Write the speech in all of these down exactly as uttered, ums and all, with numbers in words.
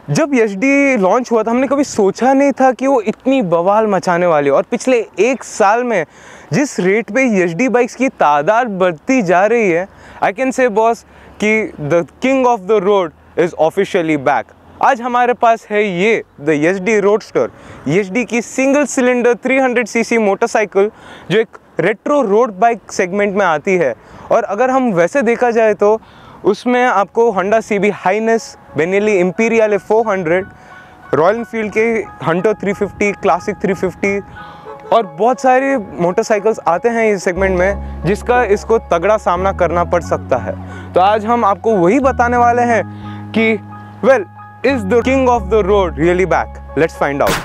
जब H D launch हुआ था हमने कभी सोचा नहीं था कि वो इतनी बवाल मचाने वाली है। और पिछले एक साल में जिस रेट पे एच डी बाइक्स की तादाद बढ़ती जा रही है, आई कैन से बॉस कि the king of the road is officially back. आज हमारे पास है ये the H D roadster, H D की single cylinder three hundred C C motorcycle जो एक रेट्रो रोड बाइक सेगमेंट में आती है। और अगर हम वैसे देखा जाए तो उसमें आपको Honda C B Highness, Benelli Imperiale four hundred, Royal Enfield के Hunter three fifty, classic three fifty और बहुत सारे मोटरसाइकिल्स आते हैं इस सेगमेंट में जिसका इसको तगड़ा सामना करना पड़ सकता है। तो आज हम आपको वही बताने वाले हैं कि well, is the king of the road really back? Let's find out.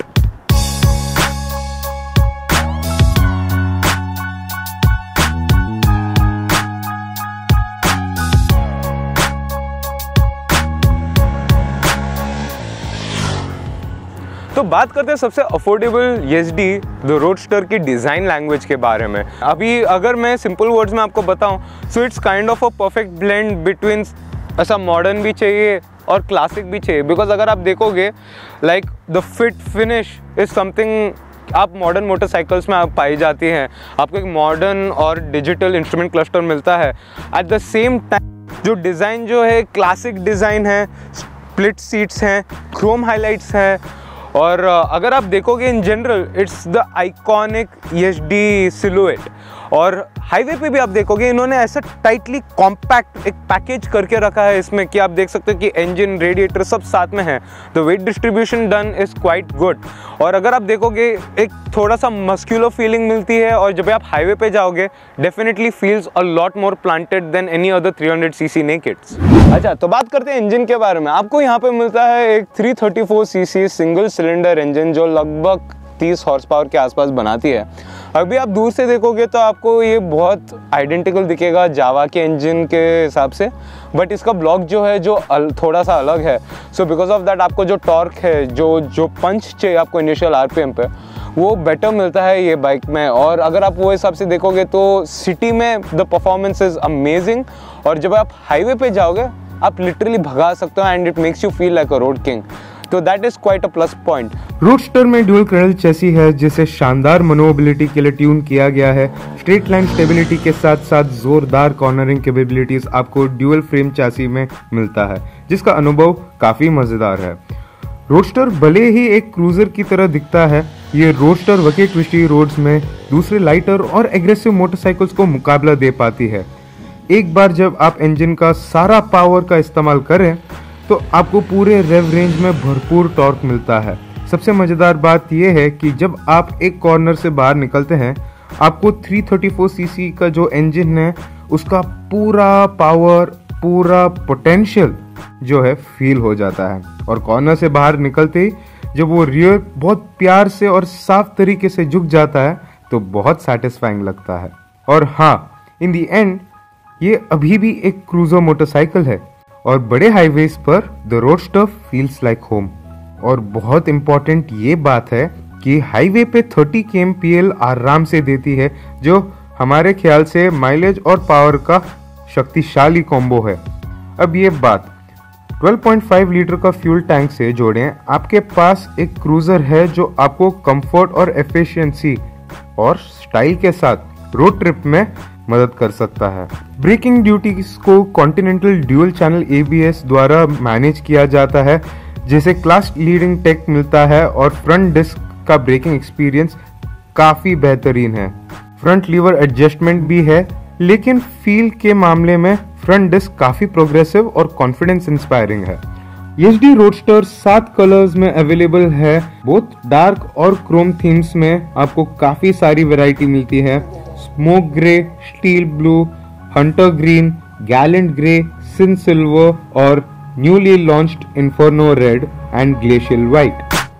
तो बात करते हैं सबसे affordable H D the roadster की डिज़ाइन लैंग्वेज के बारे में। अभी अगर मैं सिंपल वर्ड्स में आपको बताऊं, so it's kind of a perfect blend between, ऐसा मॉडर्न भी चाहिए और क्लासिक भी चाहिए। बिकॉज अगर आप देखोगे like the fit finish is something आप मॉडर्न मोटरसाइकिल्स में आप पाई जाती हैं। आपको एक मॉडर्न और डिजिटल इंस्ट्रूमेंट क्लस्टर मिलता है। एट द सेम टाइम जो डिज़ाइन जो है क्लासिक डिज़ाइन है, स्प्लिट सीट्स हैं, क्रोम हाईलाइट्स हैं। और अगर आप देखोगे in general it's the iconic H D silhouette. और हाईवे पे भी आप देखोगे इन्होंने ऐसा टाइटली कॉम्पैक्ट एक पैकेज करके रखा है इसमें कि आप देख सकते हो कि इंजन, रेडिएटर सब साथ में है। The weight distribution done is quite good. और अगर आप देखोगे एक थोड़ा सा मस्क्यूलर फीलिंग मिलती है। और जब आप हाईवे पे जाओगे definitely feels a lot more planted than any other three hundred C C nakeds. अच्छा, तो बात करते हैं इंजन के बारे में। आपको यहाँ पे मिलता है एक three thirty four C C single cylinder engine जो लगभग तीस हॉर्स पावर के आसपास बनाती है। अभी आप दूर से देखोगे तो आपको ये बहुत आइडेंटिकल दिखेगा जावा के इंजन के हिसाब से, बट इसका ब्लॉक जो है जो थोड़ा सा अलग है। सो बिकॉज ऑफ दैट आपको जो टॉर्क है, जो जो पंच चाहिए आपको इनिशियल आरपीएम पे, वो बेटर मिलता है ये बाइक में। और अगर आप वो हिसाब से देखोगे तो सिटी में द परफॉर्मेंस इज़ अमेजिंग। और जब आप हाईवे पे जाओगे आप लिटरली भगा सकते हो and it makes you feel like a road king. तो that is quite a plus point. Roadster में ड्यूल क्रैडल चेसी है जिसे शानदार मनोबिलिटी के लिए ट्यून किया गया है। स्ट्रेट लाइन स्टेबिलिटी के साथ साथ जोरदार कॉर्नरिंग कैपेबिलिटीज आपको ड्यूल फ्रेम चेसी में मिलता है जिसका अनुभव काफी मजेदार है। रोडस्टर भले ही एक क्रूजर की तरह दिखता है, ये रोडस्टर वके ट्विस्टी रोड्स में दूसरे लाइटर और एग्रेसिव मोटरसाइकिल्स को मुकाबला दे पाती है। एक बार जब आप इंजन का सारा पावर का इस्तेमाल करें तो आपको पूरे रेव रेंज में भरपूर टॉर्क मिलता है। सबसे मजेदार बात यह है कि जब आप एक कॉर्नर से बाहर निकलते हैं आपको three thirty four C C का जो इंजन है उसका पूरा पावर, पूरा पोटेंशियल जो है फील हो जाता है। और कॉर्नर से बाहर निकलते ही जब वो रियर बहुत प्यार से और साफ तरीके से झुक जाता है तो बहुत सेटिस्फाइंग लगता है। और हाँ, इन दी एंड ये अभी भी एक क्रूजर मोटरसाइकिल है और बड़े हाईवेज पर the roadster feels like home. और बहुत इंपॉर्टेंट ये बात है कि हाईवे पे थर्टी के एम पी एल आराम से देती है जो हमारे ख्याल से माइलेज और पावर का शक्तिशाली कॉम्बो है। अब ये बात ट्वेल्व पॉइंट फाइव लीटर का फ्यूल टैंक से जोड़ें, आपके पास एक क्रूजर है जो आपको कंफर्ट और एफिशिएंसी और स्टाइल के साथ रोड ट्रिप में मदद कर सकता है। ब्रेकिंग ड्यूटीज को Continental dual channel A B S द्वारा मैनेज किया जाता है जिसे क्लास लीडिंग टेक मिलता है। और फ्रंट डिस्क का ब्रेकिंग एक्सपीरियंस काफी बेहतरीन है। फ्रंट लीवर एडजस्टमेंट भी है, लेकिन फील के मामले में फ्रंट डिस्क काफी प्रोग्रेसिव और कॉन्फिडेंस इंस्पायरिंग है। एच डी रोडस्टर सात कलर्स में अवेलेबल है। बोथ डार्क और क्रोम थीम्स में आपको काफी सारी वैरायटी मिलती है। Smoke grey, steel blue, hunter green, gallant grey, sin silver और newly launched inferno red and glacial white.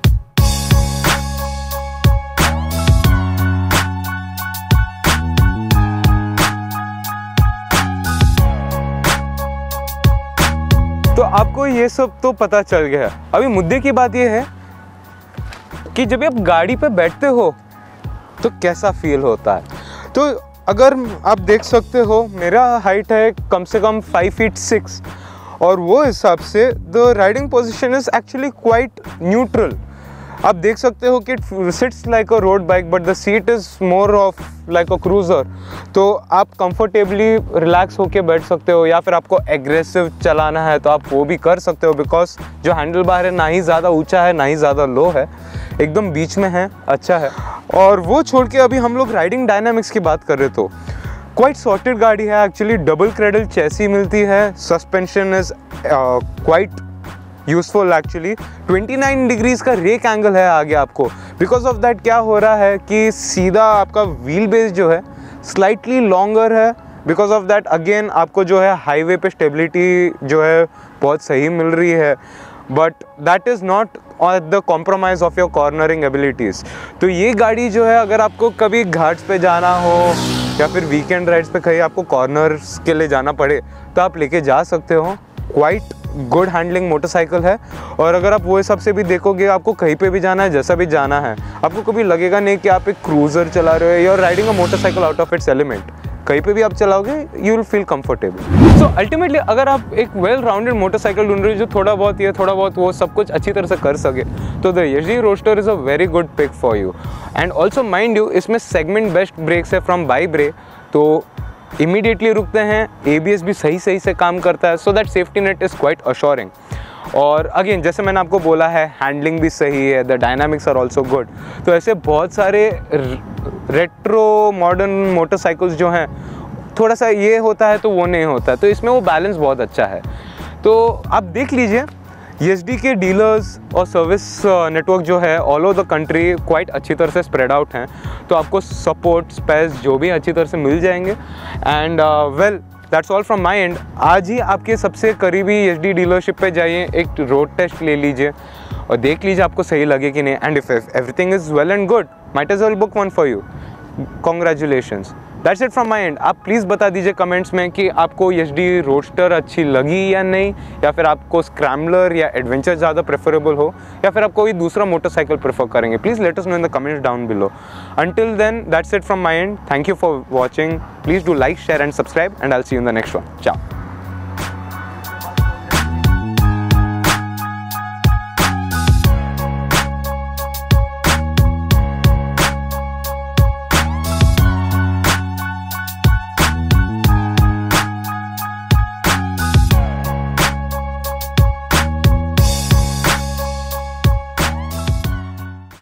तो आपको ये सब तो पता चल गया। अभी मुद्दे की बात ये है कि जब आप गाड़ी पे बैठते हो तो कैसा फील होता है। तो अगर आप देख सकते हो मेरा हाइट है कम से कम फाइव फीट सिक्स और वो हिसाब से the riding position is actually quite neutral. आप देख सकते हो कि it sits like a road bike but the seat is more of like a cruiser. तो आप कंफर्टेबली रिलैक्स होके बैठ सकते हो, या फिर आपको एग्रेसिव चलाना है तो आप वो भी कर सकते हो, बिकॉज जो हैंडल बार है ना ही ज़्यादा ऊंचा है ना ही ज़्यादा लो है, एकदम बीच में है, अच्छा है। और वो छोड़ के अभी हम लोग राइडिंग डायनामिक्स की बात कर रहे तो क्वाइट सॉर्टेड गाड़ी है एक्चुअली। डबल क्रेडल चेसी मिलती है, suspension is quite useful actually. उनतीस डिग्रीज का रेक एंगल है आगे आपको। बिकॉज ऑफ दैट क्या हो रहा है कि सीधा आपका व्हील बेस जो है स्लाइटली लॉन्गर है। बिकॉज ऑफ दैट अगेन आपको जो है हाईवे पे स्टेबिलिटी जो है बहुत सही मिल रही है, but that is not at the compromise of your cornering abilities. तो ये गाड़ी जो है अगर आपको कभी घाट्स पे जाना हो या फिर वीकेंड राइड्स पे कहीं आपको कॉर्नर्स के लिए जाना पड़े तो आप लेके जा सकते हो। क्वाइट गुड हैंडलिंग मोटरसाइकिल है। और अगर आप वो हिसाब से भी देखोगे, आपको कहीं पे भी जाना है, जैसा भी जाना है, आपको कभी लगेगा नहीं कि आप एक क्रूज़र चला रहे हो, you are riding a motorcycle out of its element. कहीं पे भी आप चलाओगे you will feel comfortable. So ultimately अगर आप एक वेल राउंडेड मोटरसाइकिल ढूंढ रहे हो जो थोड़ा बहुत ये थोड़ा बहुत वो सब कुछ अच्छी तरह से कर सके, तो the HD roadster is a very good pick for you. And also mind you, इसमें सेगमेंट बेस्ट ब्रेक्स है फ्रॉम बाई ब्रे, तो इमीडिएटली रुकते हैं, एबीएस भी सही सही से काम करता है, so that safety net is quite assuring. और अगेन जैसे मैंने आपको बोला है, हैंडलिंग भी सही है, the dynamics are also good. तो ऐसे बहुत सारे रेट्रो मॉडर्न मोटरसाइकिल्स जो हैं, थोड़ा सा ये होता है तो वो नहीं होता है, तो इसमें वो बैलेंस बहुत अच्छा है। तो आप देख लीजिए, एचडी के डीलर्स और सर्विस नेटवर्क जो है all over the country quite अच्छी तरह से स्प्रेड आउट हैं, तो आपको सपोर्ट स्पेस जो भी अच्छी तरह से मिल जाएंगे। And well that's all from my end. आज ही आपके सबसे करीबी एचडी डीलरशिप पे जाइए, एक रोड टेस्ट ले लीजिए और देख लीजिए आपको सही लगे कि नहीं। And if everything is well and good, might as well book one for you. Congratulations, that's it from my end. आप प्लीज़ बता दीजिए कमेंट्स में कि आपको एचडी रोडस्टर अच्छी लगी या नहीं, या फिर आपको स्क्रैम्बलर या एडवेंचर ज़्यादा प्रेफरेबल हो, या फिर आप कोई दूसरा मोटरसाइकिल प्रेफर करेंगे। Please let us know in the comments down below. Until then, that's it from my end. Thank you for watching. Please do like, share and subscribe, and I'll see you in the next one. Ciao.